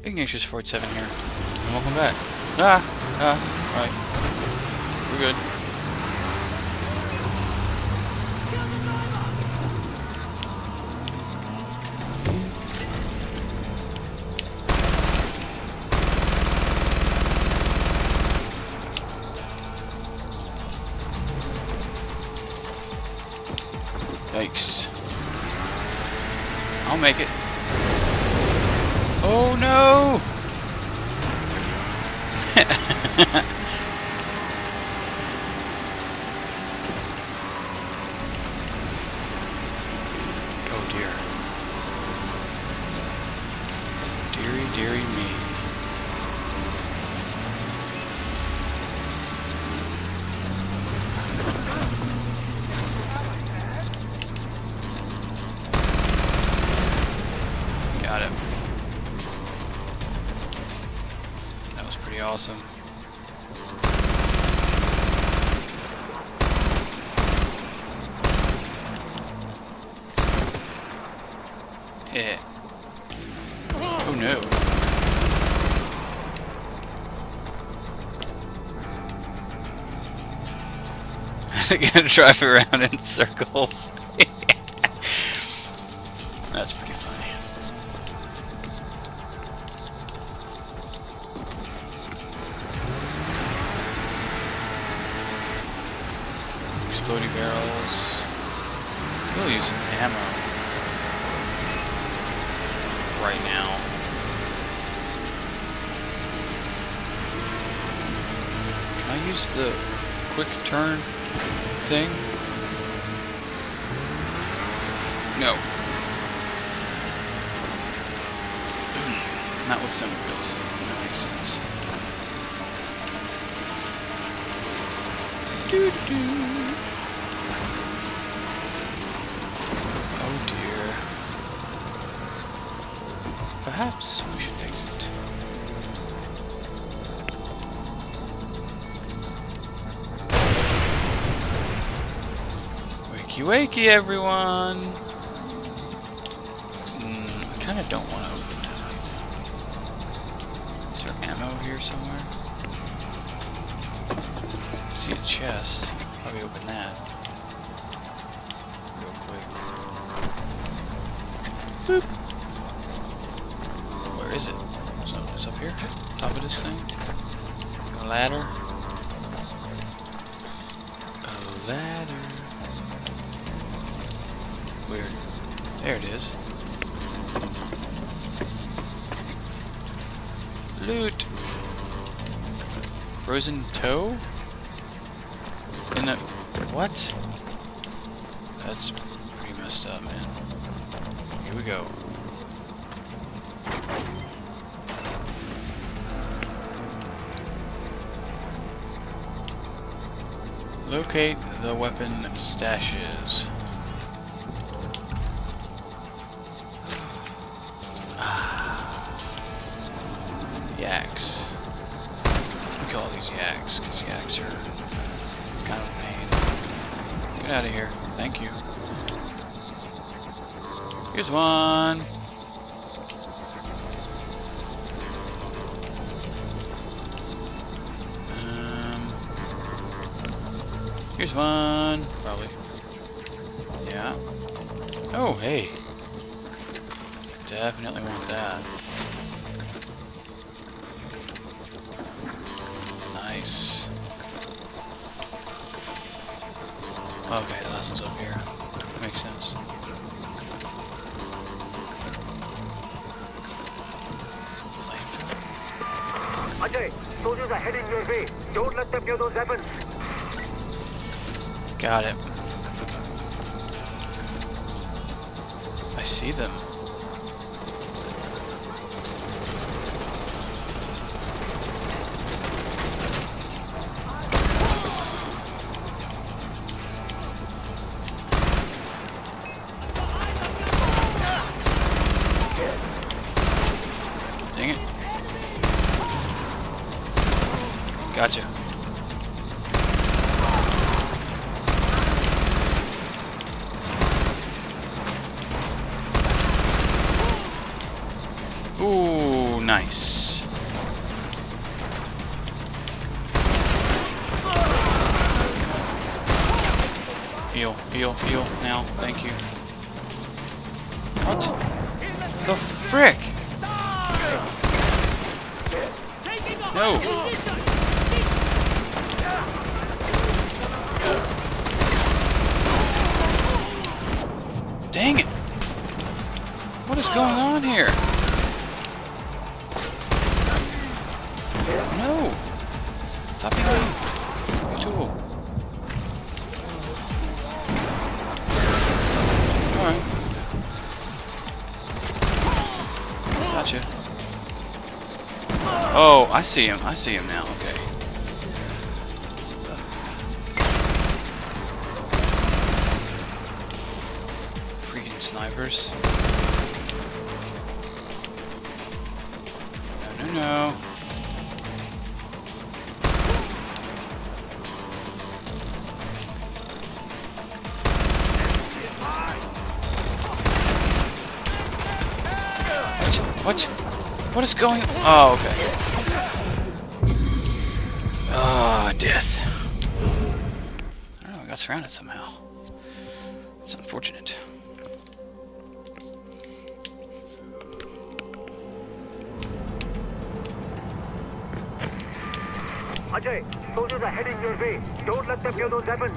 Ignatius 47 here, and welcome back. Right. We're good. Yikes. I'll make it. Oh no! Oh dear. Deary, deary me. Got it. That was pretty awesome. Yeah. Oh no. They're gonna drive around in circles. That's pretty funny. Exploding barrels. We'll use some ammo right now. Can I use the quick turn thing? No. Not with snowmobiles. That makes sense. Oh dear. Perhaps we should exit. Wakey wakey everyone! I kinda don't want to open that right now. Is there ammo here somewhere? I see a chest. Probably open that. Real quick. Boop! Where is it? So it's up here? Top of this thing? A ladder? A ladder. Weird. There it is. Loot! Frozen toe? In a... What? That's pretty messed up, man. Here we go. Locate the weapon stashes. Yaks. We call these yaks because yaks are kind of a pain. Get out of here. Thank you. Here's one. Here's one. Probably. Yeah. Oh, hey. Definitely want that. Nice. Okay, the last one's up here. That makes sense. Flamethrower. Ajay, soldiers are heading your way. Don't let them near those weapons. Got it. I see them. Dang it. Gotcha. Ooh, Nice. Heal, heal, heal now. Thank you. What the frick? No. Dang it. What is going on here? No. Stop being a tool. Alright. Gotcha. Oh, I see him. I see him now. Okay. Freaking snipers. No, no, no. What? What is going on? Oh, okay. Ah, death. I don't know, I got surrounded somehow. It's unfortunate. Ajay, soldiers are heading your way. Don't let them hear those weapons.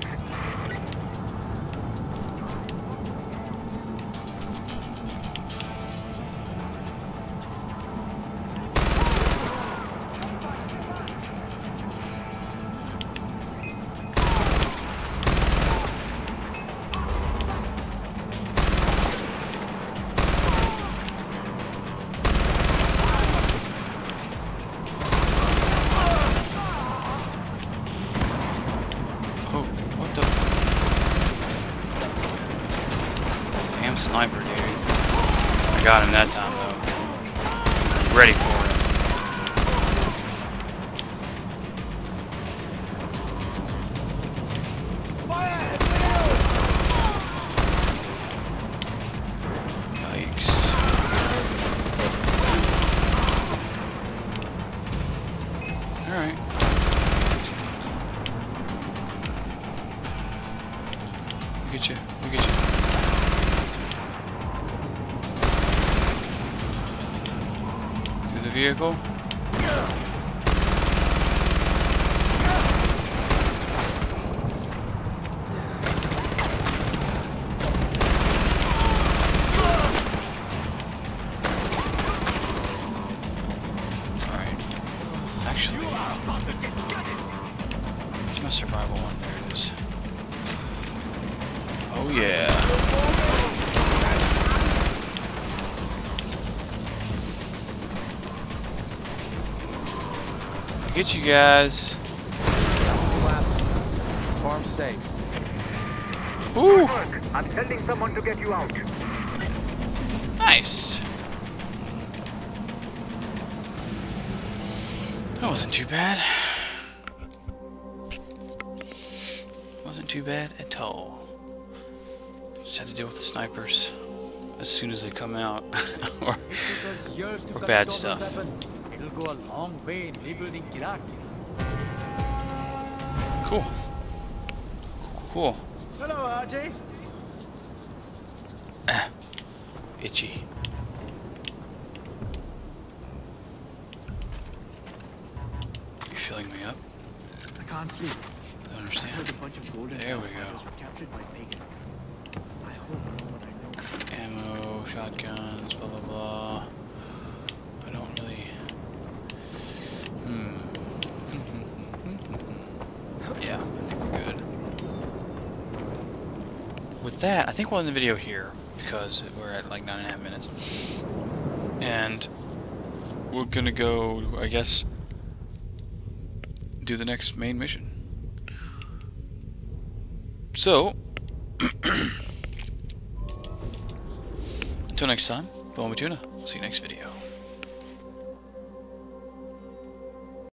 Sniper, dude. I got him that time, though. Ready for it. Yikes. Alright. We get you. We get you. The vehicle. Alright. Actually, where's my survival one? There it is. Oh yeah. Get you guys. Farm safe. Ooh. I'm sending someone to get you out. Nice. That wasn't too bad. Wasn't too bad at all. Just had to deal with the snipers as soon as they come out, or bad stuff. It'll go a long way in rebuilding Iraq. Cool. Cool. Hello, Ajay. Itchy. You filling me up? I can't sleep. I don't understand. I heard a bunch of golden There we go. fighters were captured by Pagan. I hope you know what I know. Ammo, shotguns, blah blah blah. I don't really. Yeah, I think we're good. With that, I think we'll end the video here because we're at like 9.5 minutes, and we're gonna go, I guess, do the next main mission. So, until next time, Boma Tuna. See you next video.